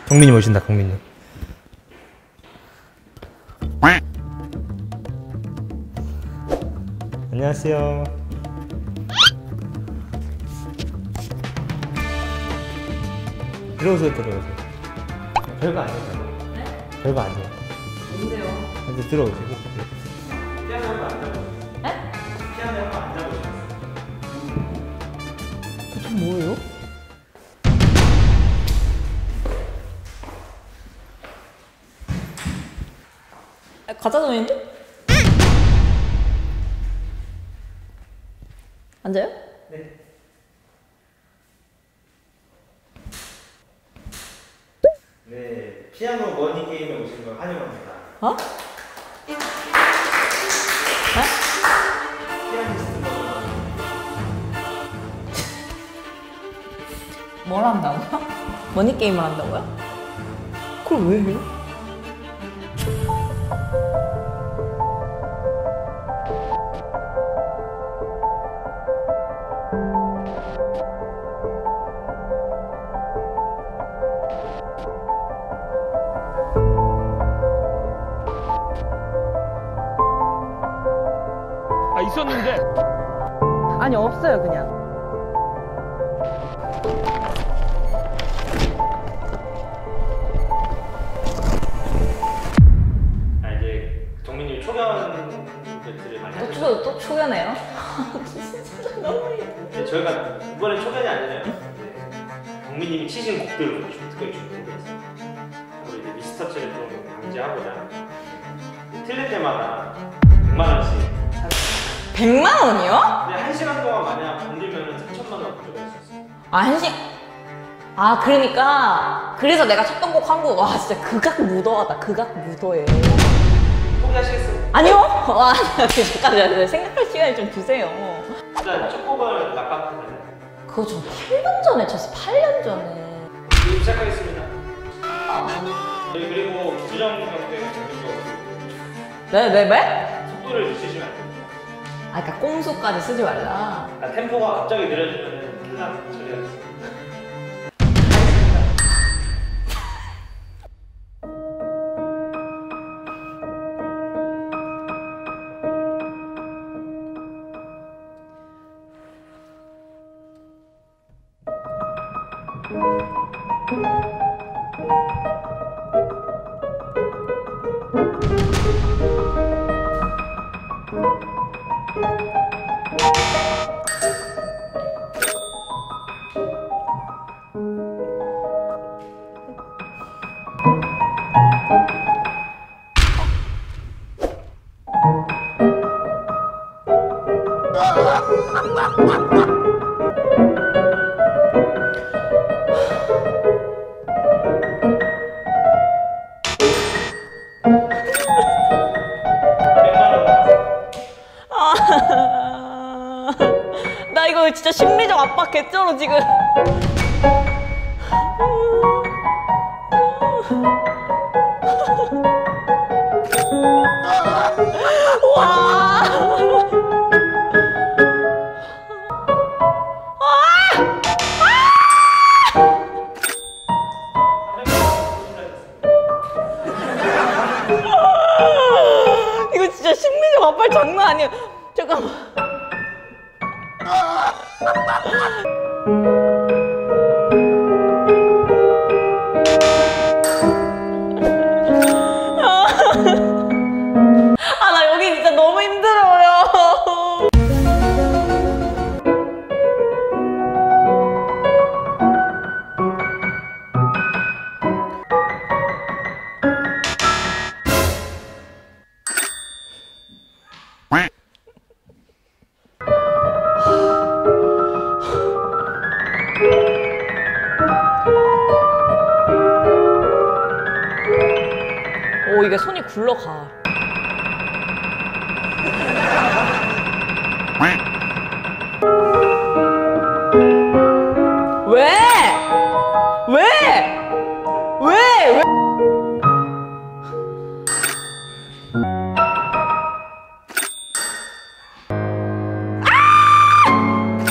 경민님 오신다, 경민님. 안녕하세요. 들어오세요, 들어오세요. 별거 아니에요. 네? 별거 아니에요. 뭔데요? 이제 들어오시고. 피아노 한번 앉아보세요. 네? 피아노 한번 앉아보세요. 저 뭐예요? 가짜 돈인데? 앉아요? 네. 네, 피아노 머니 게임에 오신 걸 환영합니다. 어? 네? 피아니스트 머니. 뭘 한다고요? 머니게임을 한다고요? 그걸 왜 해요? 아, 있었는데. 아니 없어요 그냥. 아, 이제 정민님 초견 멘트를 많이 하셨죠? 또 초연해요? 네, 저희가 이번에 초견이 아니네요. 네. 정민님이 치신 곡들로 특별히 준비했어요. 우리 이제 미스터치를 좀 방지하고자 틀릴 때마다 100만 원씩. 100만 원이요? 근데 1시간 동안 만약 건들면 3천만 원 가져갈 수 있어요. 아 한시. 아 그러니까 그래서 내가 쳤던 곡 한 곡. 와 진짜 극악 무도하다. 극악 무도해. 포기하시겠어요? 아니요? 와 잠깐 생각할 시간을 좀 주세요. 일단 첫 곡을 락카페는 그거 저 8년 전에 쳤어. 8년 전에. 지금 시작하겠습니다. 저희 그리고 부정 경쟁 네? 속도를 늦추시면 안 됩니다. 아 그러니까 꼼수까지 쓰지 말라. 그러니까 템포가 갑자기 느려지면 큰일 나는 처리하겠습니다. 나 이거 진짜 심리적 압박 개쩔어 지금. 와. 이거 진짜 심리적 압박 장난 아니야. 잠깐만. 아, 나 여기 진짜 너무 힘들어요. 오, 이게 손이 굴러가. 왜? 왜? 왜?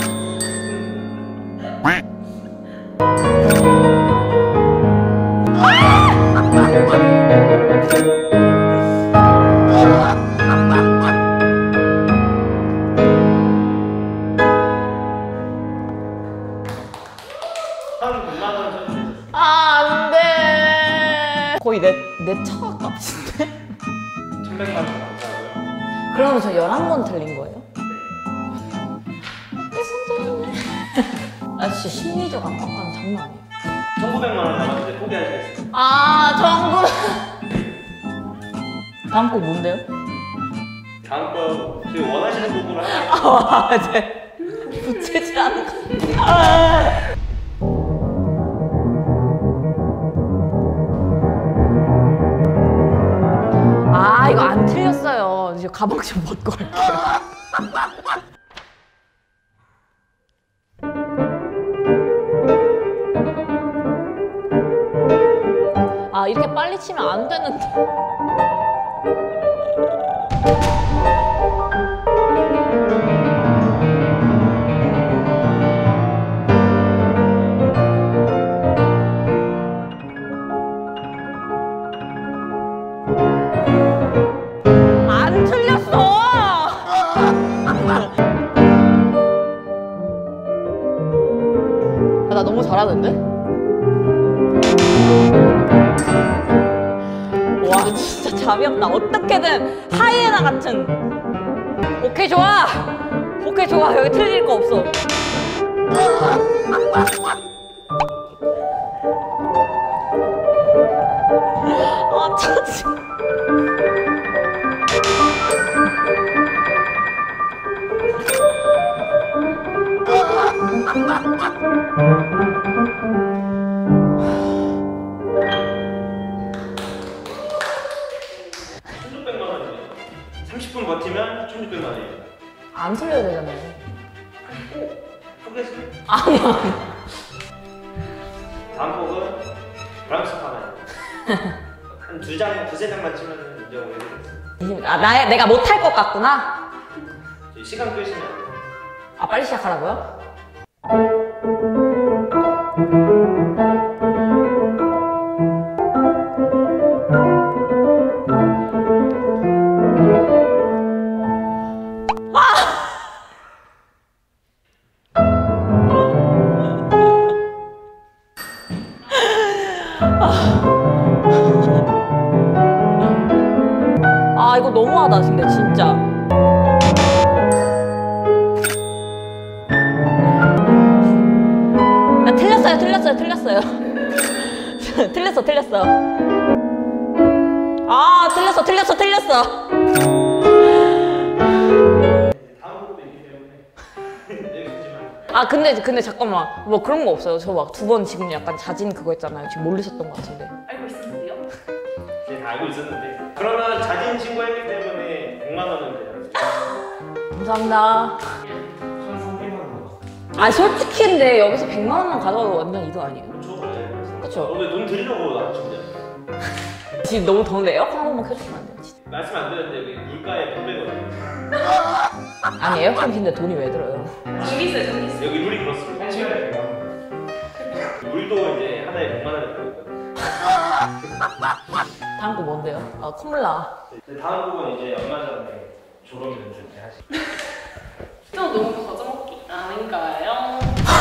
아! 10만 원 정도 있었어요. 안 돼. 거의 내 차 값인데? 1,100만 원 감사하고요. 그러면 저 11번 틀린 거예요? 네. 내 손절이네. 아, 진짜 심리적 압박감 장난 아니에요. 1,900만 원 남았는데 포기하시겠어요? 아, 정부. 다음 곡 뭔데요? 다음 거 저희 원하시는 부분을 하나 아, 네. 붙이지 않은 거. 아. 아, 이거 안 틀렸어요. 이제 가방 좀 벗고 갈게요. 아, 이렇게 빨리 치면 안 되는데. 안 틀렸어! 아, 나 너무 잘하는데? 와, 진짜 잠이 없다. 어떻게든 하이에나 같은. 오케이, 좋아! 오케이, 좋아. 여기 틀릴 거 없어. 아, 짜증. 버티면 1,600만 원입니다. 안 틀려야 되잖아요. 포기했어요? 아니야. 다음 곡은 브람스 파나요. 한 두세 장만 치면 인정을 해드리겠습니다. 아, 내가 못할 것 같구나? 저희 시간 끄시면 안 돼요. 아, 빨리 시작하라고요? 아, 이거 너무하다, 근데 진짜. 아, 틀렸어요. 틀렸어. 아, 틀렸어. 다음 곡도 있기 때문에 여기까지만. 아, 근데 잠깐만. 뭐 그런 거 없어요? 저 막 두 번 지금 약간 자진 그거 있잖아요. 지금 모르셨던 것 같은데. 알고 있었는데요? 네, 다 알고 있었는데. 그러면 자진 신고했기 때문에 100만 원은 그냥. 감사합니다. 1,300만 원. 아, 솔직히 근데 여기서 100만 원만 가져가도 완전 이득 아니에요? 그렇죠. 그쵸? 오늘 돈 드리려고 나왔습니다. 지금 너무 더운데 에어컨 한 번만 켜주시면 안 돼요? 진짜. 말씀 안 드렸는데 여기 물가에 분배거든요. 아니, 에어컨 킨데 돈이 왜 들어요? 전기 있어요, 전기 있어요. 여기 룰이 그렇습니다. 한 시간에 100만 원. 물도 이제 하나에 100만 원을 받고 있거든요. 다음 거 뭔데요? 아, 콧물나. 네, 다음 곡은 이제 얼마 전에 졸업을 이렇게 하시고. 좀 너무 거저먹기 아닌가요?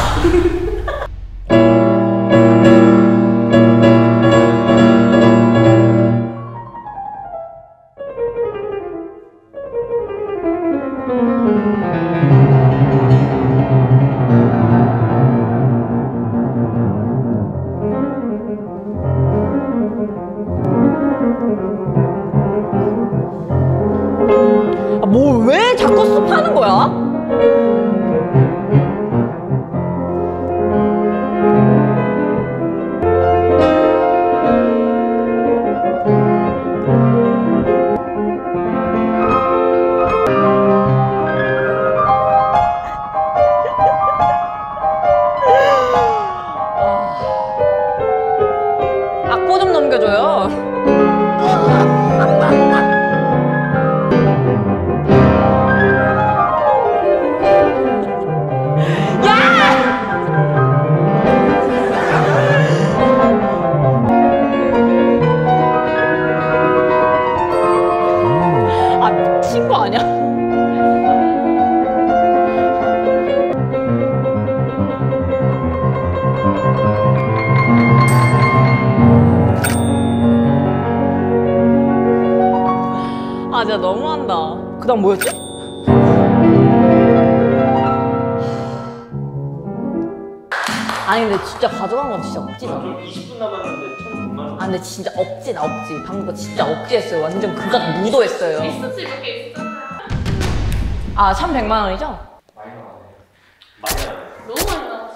아, 뭐 왜 자꾸 습하는 거야? 악보 좀 넘겨줘요. 아, 미친 거 아니야? 진짜 너무한다. 그 다음 뭐였지? 아니 근데 진짜 가져간 건 진짜 억지다. 좀 20분 남았는데 1,100만 원. 아 근데 진짜 억지다 억지. 방금 거 진짜 억지했어요. 완전 극악 무도했어요. 있었지 몇 개 있었잖아요. 아 1,100만 원이죠? 많이 나왔네. 많이 나왔네. 너무 많이 나왔어.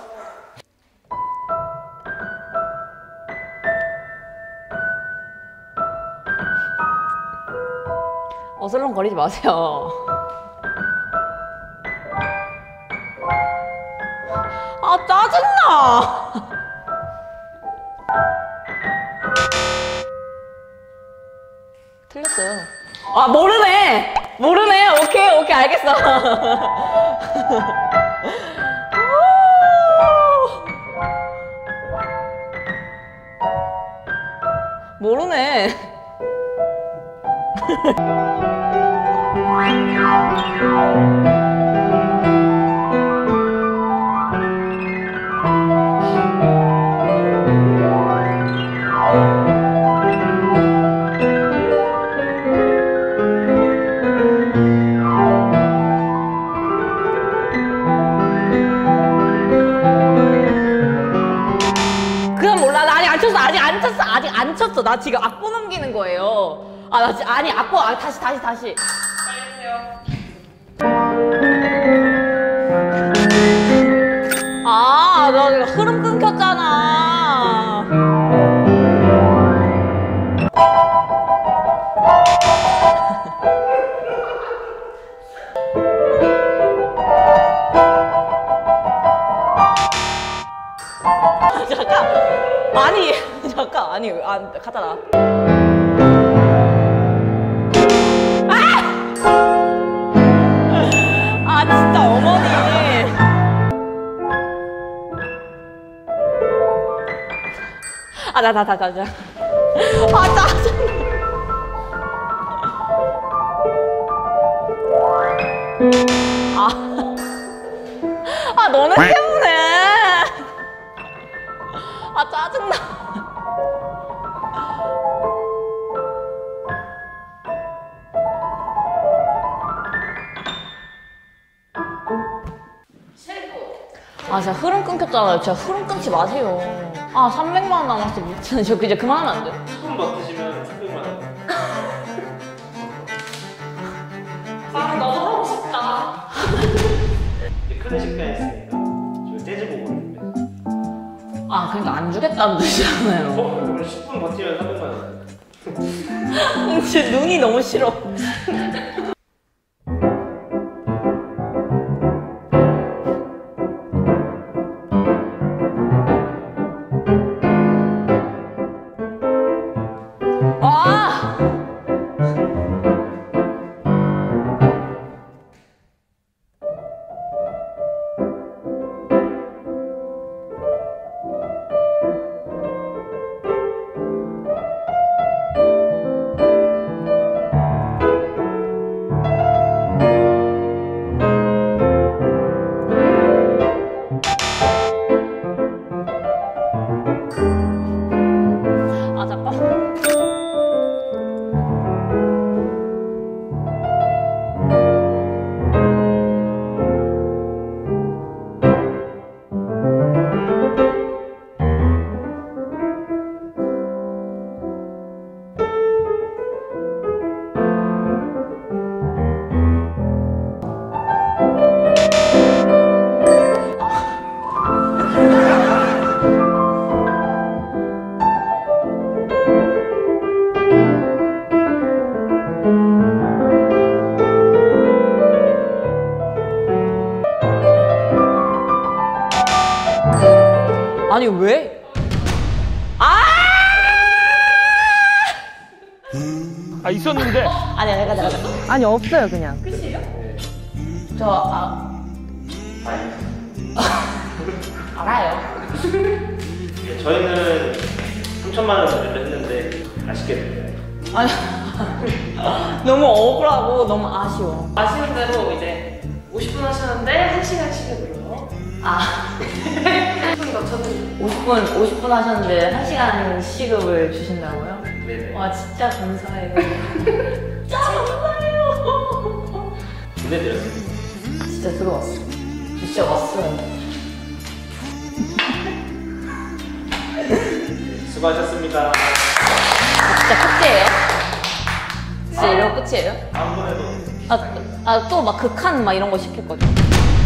어슬렁거리지 마세요. 아 짜증나. 틀렸어요. 아 모르네. 모르네. 오케이 오케이 알겠어. 모르네. 그건 몰라. 나 아직 안 쳤어. 아직 안 쳤어. 아직 안 쳤어. 나 지금 악보 넘기는 거예요. 아, 나 지금 아니 악보. 아, 다시. 빨리 하세요. 아, 나 지금 흐름 끊겼잖아. 잠깐. 아니, 잠깐. 아니, 갖다 놔. 아, 진짜 어머니. 아, 나. 아, 짜증나. 아, 너네 때문에. 아, 짜증나. 최고. 아, 진짜 흐름 끊겼잖아요. 진짜 흐름 끊지 마세요. 아, 300만 원 남았어. 미친. 저 이제 그만하면 안 돼? 10분 버티시면 300만 원. 아 나도 하고 싶다. 이제 클래식 피아니스트니까 저희 재즈 보고 있는데. 아, 그러니까 안 주겠다는 뜻이잖아요. 그럼 10분 버티면 300만 원. 진짜 눈이 너무 싫어. 아! 아, 잠깐. 아니 왜? 아! 아 있었는데. 아니 내가 아니 없어요 그냥. 끝이에요? 알아요. 저희는 3천만 원 준비를 했는데 아쉽게 됐어요. 아니 너무 억울하고 너무 아쉬워. 아시는 대로 이제 50분 하셨는데 1시간씩으로요. 아 1분 더 쳐드릴게요. 50분 하셨는데 1시간 시급을 주신다고요? 네네. 와 진짜 감사해요. 진짜 감사해요. 기대드렸습니다. 진짜 들어왔어. 진짜 왔어요. 수고하셨습니다. 진짜 끝이에요? 진짜 이러고 끝이에요? 다음번에도 또 막 극한 막 이런 거 시킬 거죠?